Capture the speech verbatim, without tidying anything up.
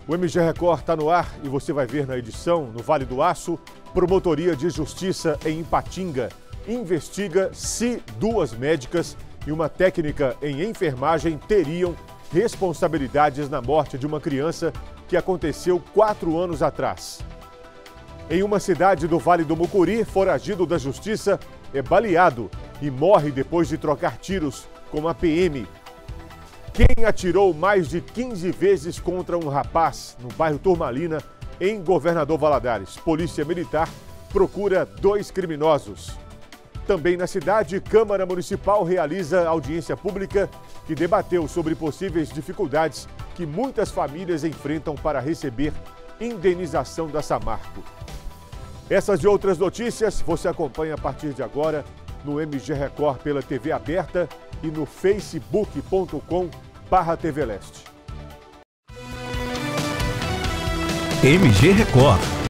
O M G Record está no ar e você vai ver na edição, no Vale do Aço, Promotoria de Justiça em Ipatinga investiga se duas médicas e uma técnica em enfermagem teriam responsabilidades na morte de uma criança que aconteceu quatro anos atrás. Em uma cidade do Vale do Mucuri, foragido da justiça é baleado e morre depois de trocar tiros com a P M. Quem atirou mais de quinze vezes contra um rapaz no bairro Turmalina, em Governador Valadares? Polícia Militar procura dois criminosos. Também na cidade, Câmara Municipal realiza audiência pública que debateu sobre possíveis dificuldades que muitas famílias enfrentam para receber indenização da Samarco. Essas e outras notícias você acompanha a partir de agora no M G Record pela T V aberta e no facebook ponto com barra T V Leste. M G Record.